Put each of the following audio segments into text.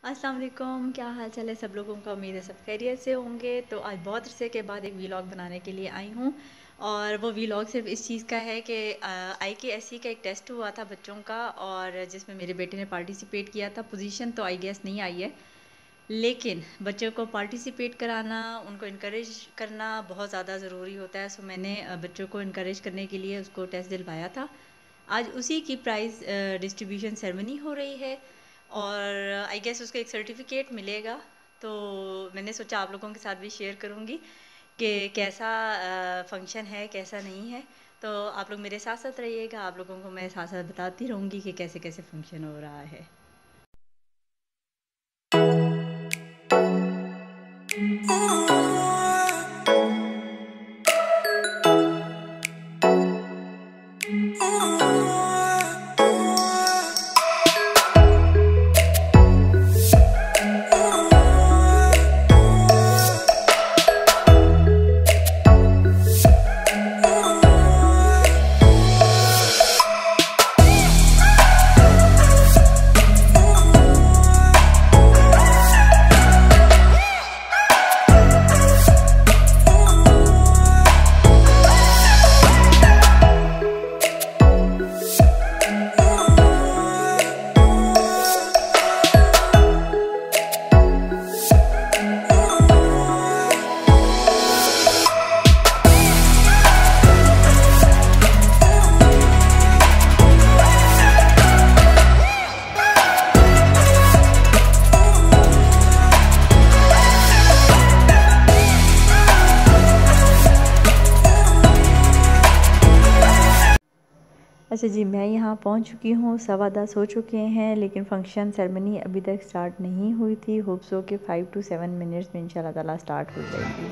अस्सलाम वालेकुम, क्या हाल चाल है सब लोगों का। उम्मीद है सब खैरियत से होंगे। तो आज बहुत अरसे के बाद एक वीलॉग बनाने के लिए आई हूँ और वो वीलॉग सिर्फ इस चीज़ का है कि IKSE का एक टेस्ट हुआ था बच्चों का और जिसमें मेरे बेटे ने पार्टिसिपेट किया था। पोजीशन तो आई गेस नहीं आई है, लेकिन बच्चों को पार्टिसिपेट कराना, उनको इनकरेज करना बहुत ज़्यादा ज़रूरी होता है। सो मैंने बच्चों को इनकरेज करने के लिए उसको टेस्ट दिलवाया था। आज उसी की प्राइज़ डिस्ट्रीब्यूशन सेरेमनी हो रही है और आई गेस उसको एक सर्टिफिकेट मिलेगा। तो मैंने सोचा आप लोगों के साथ भी शेयर करूँगी कि कैसा फंक्शन है, कैसा नहीं है। तो आप लोग मेरे साथ साथ रहिएगा, आप लोगों को मैं साथ साथ बताती रहूँगी कि कैसे कैसे फंक्शन हो रहा है। अच्छा जी, मैं यहाँ पहुँच चुकी हूँ। 10:15 हो चुके हैं, लेकिन फ़ंक्शन सेरेमनी अभी तक स्टार्ट नहीं हुई थी। होप सो कि 5 to 7 मिनट्स में इंशाल्लाह ताला स्टार्ट हो जाएगी।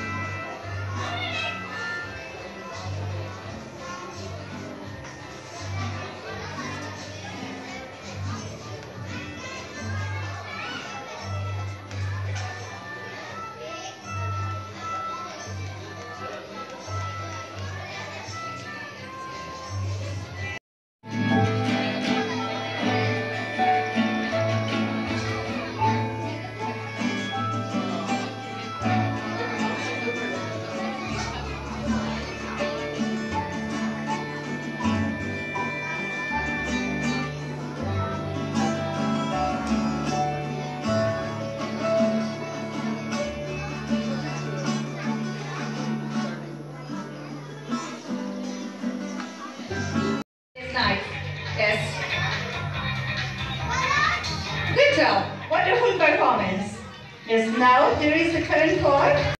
Nice. Yes. Good job. Wonderful performance. Yes, now there is the current chord.